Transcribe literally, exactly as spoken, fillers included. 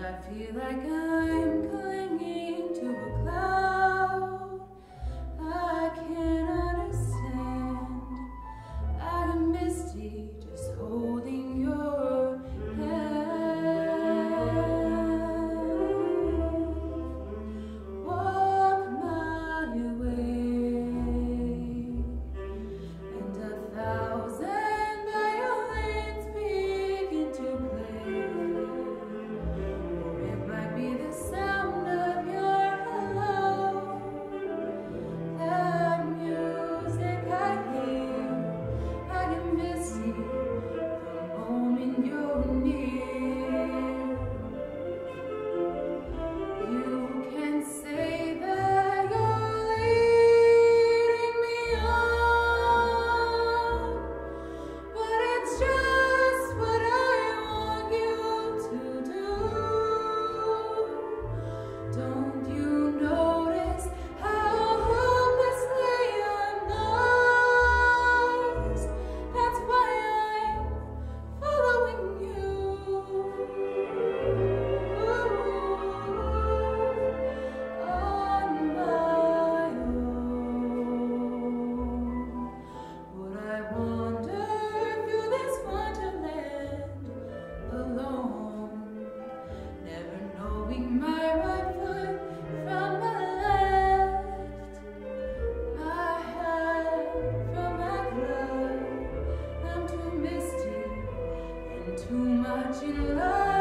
I feel like I'm clinging to a cloud. I can't understand. I'm misty, just holding your hand. Walk my way, and a thousand violins begin to play. Or it might be the sound of your hello, that music I hear. I get misty the moment you're near. You can say that you're leading me on, but it's just what I want you to do. Don't you notice how hopelessly I'm lost? That's why I'm following you on my own. Would I wander through this wonderland alone, never knowing my right foot from my left, my hat from my glove? I'm too misty and too much in love.